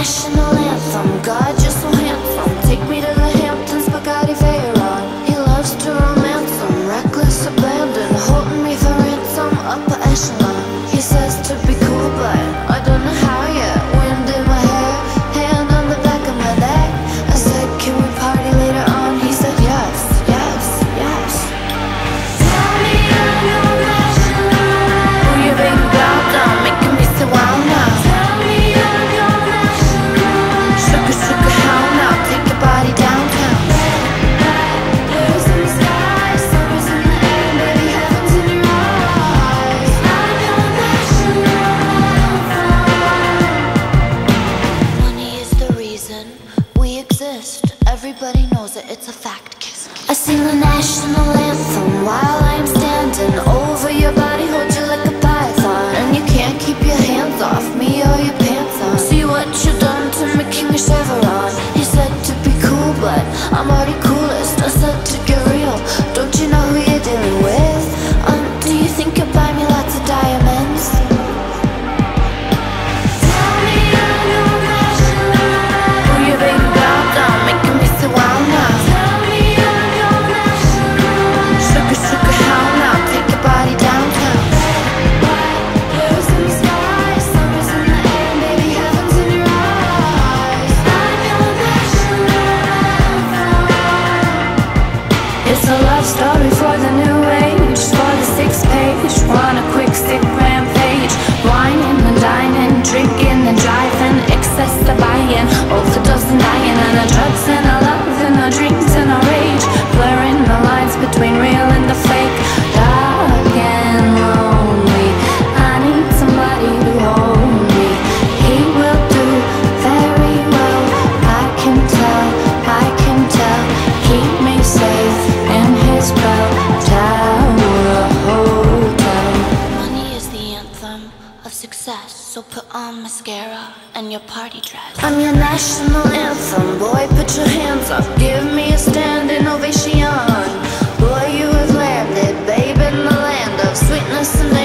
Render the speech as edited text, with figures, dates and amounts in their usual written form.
national anthem. God, you're so handsome. Take me to the Hamptons, Bugatti Veyron. He loves to romance them, reckless abandon, holding me for ransom, upper echelon. He says to be cool, but I don't know how yet. Wind in my hair, hand on the back of my neck. I said, can we party later on? He said, yes, yes, yes. Tell me I'm your national. Who you baby girl, don't making me so wild now. Tell me I'm your national. Sugar, sugar, how now? Take your body downtown. Blues in the sky, summer's in the air, baby, heaven's in your eyes. I'm your national anthem. Money is the reason we exist. Everybody knows it, it's a fact. Kiss, kiss. I sing the national anthem while I'm standing over your body, hold you like a python, and you can't keep your hands off me or your pants on. See what you done to me, King of Chevron. He said to be cool, but I'm already coolest. I said to get real, don't you know who you're dealing with? Do you think you'll buy me lots of diamonds? Tell me I'm your national. Who you baby girl, don't making me so wild now. Tell me I'm your national. Sugar, sugar, how now? Take your body downtown. Blues in the sky, summer's in the air, baby, heaven's in your eyes. I'm your national anthem. It's a love story for the new age, for the 6th page. Want a quick sick rampage, whining and dining, drinking and driving, excess the buying, overdose and dying, and our drugs and our love and our dreams and our rage, blurring the lines between real and the fake. Dark and lonely, I need somebody to hold me. He will do very well, I can tell, I can tell. Keep me safe in his bell tower hotel. Money is the anthem of success, so put on mascara and your party dress. I'm your national anthem, boy, put your hands up, give me a standing ovation. Boy, you have landed, babe, in the land of sweetness and